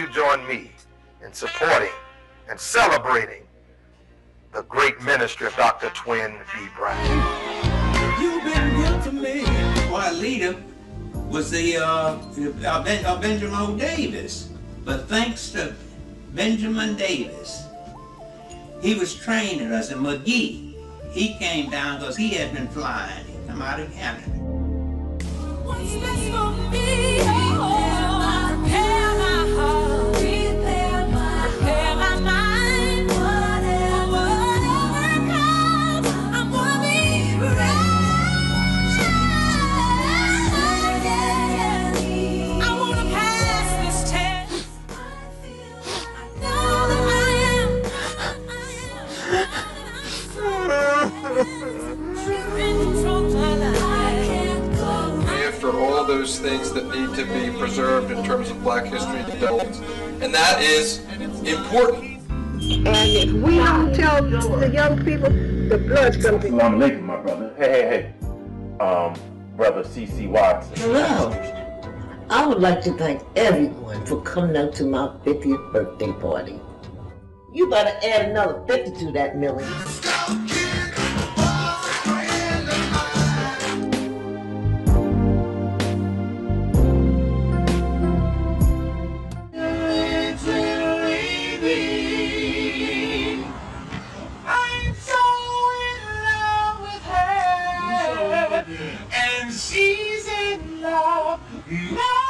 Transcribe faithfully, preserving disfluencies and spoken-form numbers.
you join me in supporting and celebrating the great ministry of Doctor Twin B. Brown. You've been good to me. Our leader was the uh, uh, ben, uh, Benjamin O. Davis, but thanks to Benjamin Davis, he was training us in McGee. He came down because he had been flying. He come out of Canada. What's best for me? Oh, prepare my heart, prepare my, prepare my mind. Whatever, whatever comes, I'm gonna be brave. I wanna pass this test. I feel, I know that I am. You're in control of my life. I can't go. After all those things that need to be preserved in terms of black history and development. And that is important. And if we don't tell the young people, the blood's gonna be. Assalamu alaikum, my brother. Hey, hey, hey. Um, brother C C Watson. Hello. I would like to thank everyone for coming out to my fiftieth birthday party. You better add another fifty to that million. And she's in love.